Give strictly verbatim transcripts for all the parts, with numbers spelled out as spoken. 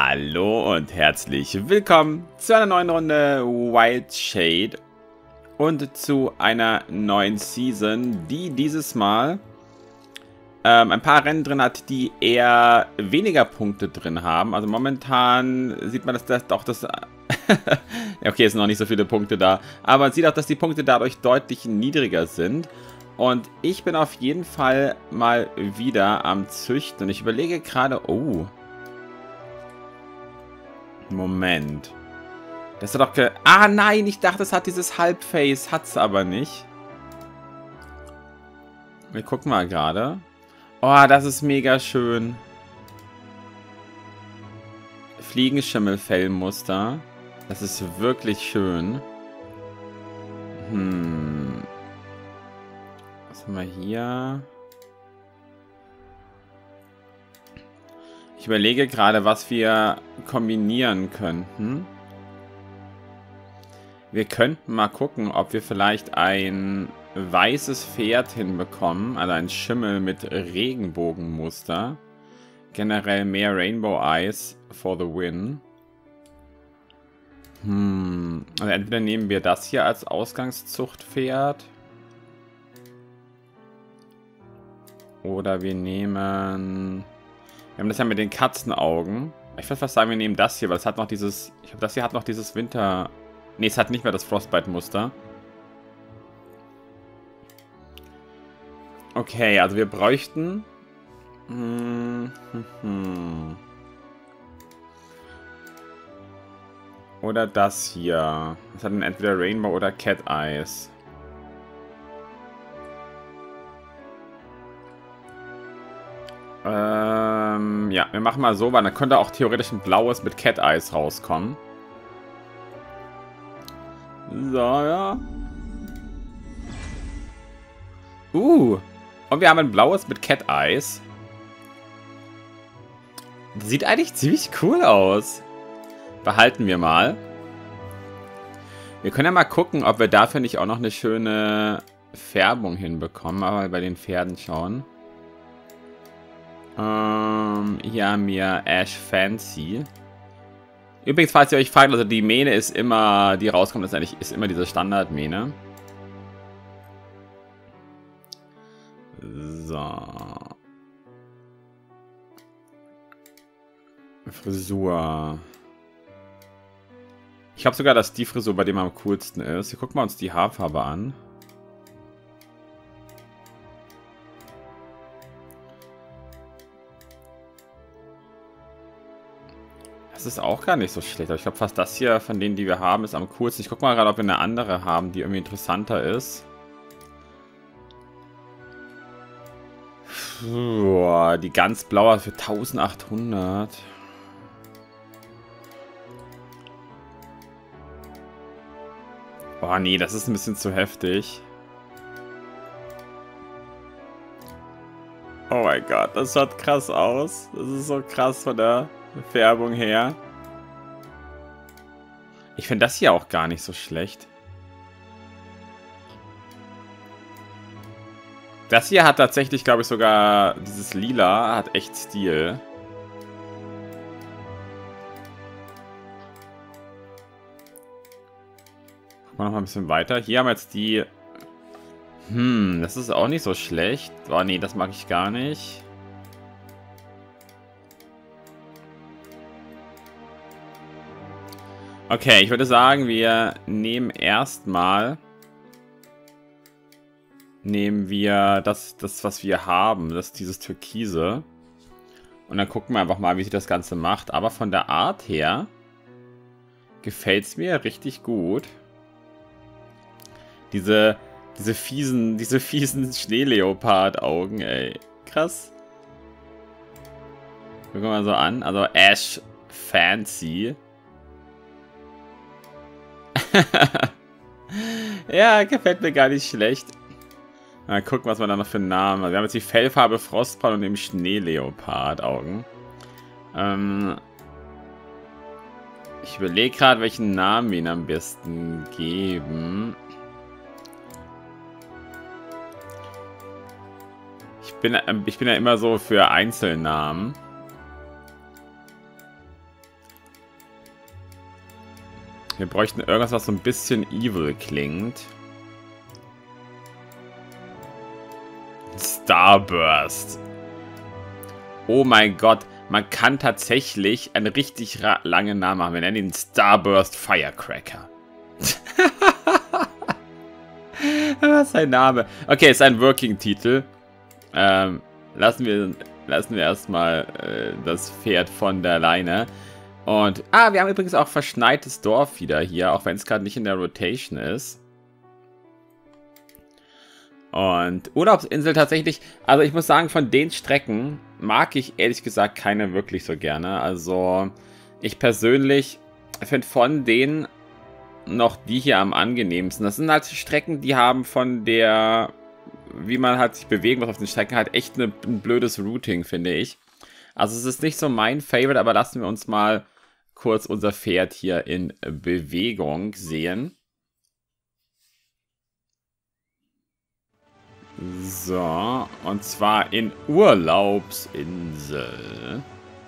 Hallo und herzlich willkommen zu einer neuen Runde Wild Shade und zu einer neuen Season, die dieses Mal ähm, ein paar Rennen drin hat, die eher weniger Punkte drin haben. Also momentan sieht man, dass das auch das... okay, es sind noch nicht so viele Punkte da, aber man sieht auch, dass die Punkte dadurch deutlich niedriger sind. Und ich bin auf jeden Fall mal wieder am Züchten und ich überlege gerade... Oh... Moment. Das hat doch ge... Ah, nein, ich dachte, es hat dieses Halbface. Hat's aber nicht. Wir gucken mal gerade. Oh, das ist mega schön. Fliegenschimmelfellmuster. Das ist wirklich schön. Hm. Was haben wir hier? Ich überlege gerade, was wir kombinieren könnten. Wir könnten mal gucken, ob wir vielleicht ein weißes Pferd hinbekommen. Also ein Schimmel mit Regenbogenmuster. Generell mehr Rainbow Eyes for the win. Hm. Also entweder nehmen wir das hier als Ausgangszuchtpferd. Oder wir nehmen... Wir haben das ja mit den Katzenaugen. Ich würde fast sagen, wir nehmen das hier, weil es hat noch dieses... Ich glaube, das hier hat noch dieses Winter... Ne, es hat nicht mehr das Frostbite-Muster. Okay, also wir bräuchten... Hm, hm, hm. Oder das hier. Das hat dann entweder Rainbow oder Cat Eyes. Ähm, ja, wir machen mal so, weil dann könnte auch theoretisch ein blaues mit Cat Eyes rauskommen. So, ja. Uh, und wir haben ein blaues mit Cat Eyes. Sieht eigentlich ziemlich cool aus. Behalten wir mal. Wir können ja mal gucken, ob wir dafür nicht auch noch eine schöne Färbung hinbekommen. Aber bei den Pferden schauen. Ähm, hier haben wir Ash Fancy. Übrigens, falls ihr euch fragt, also die Mähne ist immer, die rauskommt, ist eigentlich ist immer diese Standardmähne. So. Frisur. Ich glaube sogar, dass die Frisur bei dem am coolsten ist. Hier gucken wir uns die Haarfarbe an. Das ist auch gar nicht so schlecht. Aber ich glaube, fast das hier von denen, die wir haben, ist am coolsten. Ich gucke mal gerade, ob wir eine andere haben, die irgendwie interessanter ist. Puh, die ganz blaue für eintausendachthundert. Oh nee, das ist ein bisschen zu heftig. Oh mein Gott, das schaut krass aus. Das ist so krass von der Färbung her. Ich finde das hier auch gar nicht so schlecht. Das hier hat tatsächlich, glaube ich, sogar dieses Lila hat echt Stil. Gucken wir noch mal ein bisschen weiter. Hier haben wir jetzt die... Hm, das ist auch nicht so schlecht. Oh nee, das mag ich gar nicht. Okay, ich würde sagen, wir nehmen erstmal... Nehmen wir das, das, was wir haben, das dieses Türkise. Und dann gucken wir einfach mal, wie sich das Ganze macht. Aber von der Art her gefällt es mir richtig gut. Diese, diese fiesen, diese fiesen Schneeleopard-Augen, ey. Krass. Gucken wir mal so an. Also Ash Fancy. Ja, gefällt mir gar nicht schlecht. Mal gucken, was wir da noch für einen Namen haben. Wir haben jetzt die Fellfarbe Frostbraun und eben Schneeleopard-Augen. Ähm ich überlege gerade, welchen Namen wir ihnen am besten geben. Ich bin, ich bin ja immer so für Einzelnamen. Wir bräuchten irgendwas, was so ein bisschen evil klingt. Starburst. Oh mein Gott. Man kann tatsächlich einen richtig langen Namen haben. Wir nennen ihn Starburst Firecracker. Was ist ein Name? Okay, ist ein Working-Titel. Ähm, lassen wir, lassen wir erstmal äh, das Pferd von der Leine. Und, ah, wir haben übrigens auch verschneites Dorf wieder hier, auch wenn es gerade nicht in der Rotation ist. Und Urlaubsinsel tatsächlich, also ich muss sagen, von den Strecken mag ich ehrlich gesagt keine wirklich so gerne. Also ich persönlich finde von denen noch die hier am angenehmsten. Das sind halt Strecken, die haben von der, wie man halt sich bewegen muss auf den Strecken, halt echt eine, ein blödes Routing, finde ich. Also es ist nicht so mein Favorite, aber lassen wir uns mal kurz unser Pferd hier in Bewegung sehen. So, und zwar in Urlaubsinsel.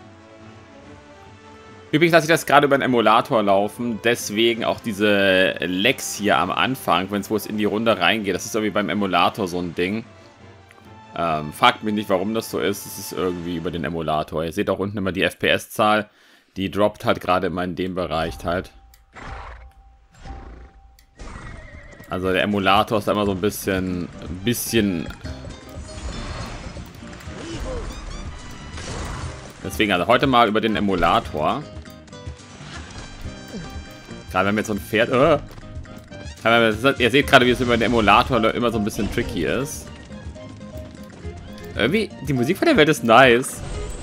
Übrigens lasse ich das gerade über den Emulator laufen, deswegen auch diese Lags hier am Anfang, wenn es wo es in die Runde reingeht. Das ist irgendwie beim Emulator so ein Ding. Ähm, fragt mich nicht, warum das so ist. Es ist irgendwie über den Emulator. Ihr seht auch unten immer die F P S-Zahl. Die droppt halt gerade immer in dem Bereich halt. Also der Emulator ist immer so ein bisschen, ein bisschen... Deswegen also heute mal über den Emulator. Gerade wenn wir jetzt so ein Pferd... Uh, ihr seht gerade, wie es über den Emulator immer so ein bisschen tricky ist. Irgendwie, die Musik von der Welt ist nice.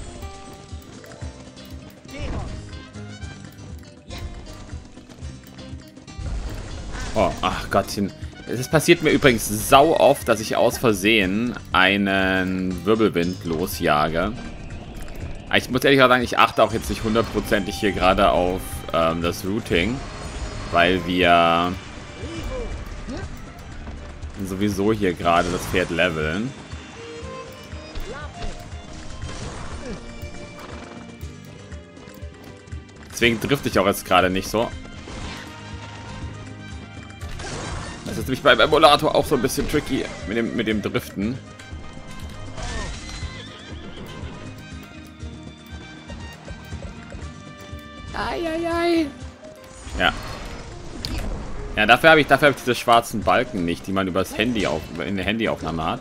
Oh, ach Gottchen. Es passiert mir übrigens sau oft, dass ich aus Versehen einen Wirbelwind losjage. Ich muss ehrlich sagen, ich achte auch jetzt nicht hundertprozentig hier gerade auf ähm, das Routing, weil wir sowieso hier gerade das Pferd leveln. Deswegen drifte ich auch jetzt gerade nicht so. Das ist nämlich beim Emulator auch so ein bisschen tricky mit dem, mit dem Driften. Eieiei. Ja. Ja, dafür habe ich, dafür habe ich diese schwarzen Balken nicht, die man übers Handy auf, in der Handyaufnahme hat.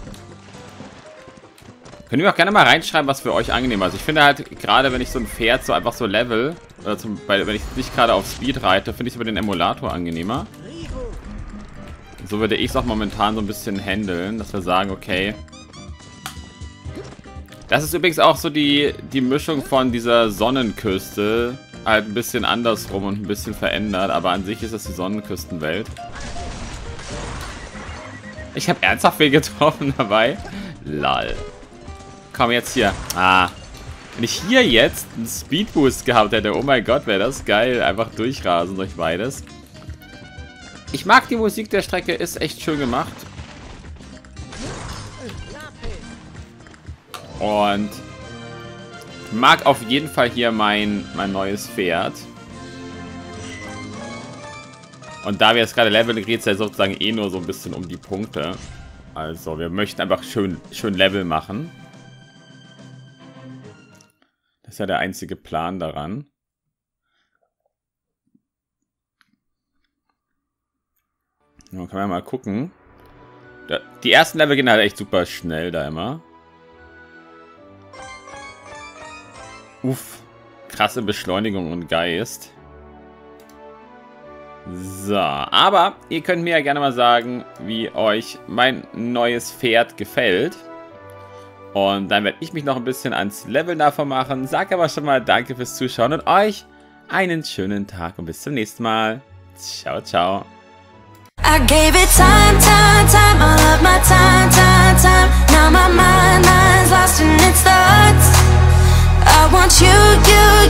Könnt ihr mir auch gerne mal reinschreiben, was für euch angenehm ist. Also ich finde halt, gerade wenn ich so ein Pferd so einfach so level, oder zum, weil, wenn ich nicht gerade auf Speed reite, finde ich es über den Emulator angenehmer. So würde ich es auch momentan so ein bisschen handeln, dass wir sagen, okay. Das ist übrigens auch so die, die Mischung von dieser Sonnenküste. Halt ein bisschen andersrum und ein bisschen verändert, aber an sich ist das die Sonnenküstenwelt. Ich habe ernsthaft wen getroffen dabei. Lol. Komm jetzt hier. Ah. Wenn ich hier jetzt einen Speedboost gehabt hätte, oh mein Gott, wäre das geil. Einfach durchrasen durch beides. Ich mag die Musik der Strecke, ist echt schön gemacht. Und mag auf jeden Fall hier mein, mein neues Pferd. Und da wir jetzt gerade leveln, geht es ja sozusagen eh nur so ein bisschen um die Punkte. Also wir möchten einfach schön, schön Level machen. Das ist ja der einzige Plan daran. Dann können wir mal gucken. Die ersten Level gehen halt echt super schnell da immer. Uff. Krasse Beschleunigung und Geist. So, aber ihr könnt mir ja gerne mal sagen, wie euch mein neues Pferd gefällt. Und dann werde ich mich noch ein bisschen ans Leveln davon machen. Sag aber schon mal danke fürs Zuschauen und euch einen schönen Tag und bis zum nächsten Mal. Ciao, ciao. I gave it time, time, time, all of my time, time, time. Now my mind, mind's lost in its thoughts. I want you, you,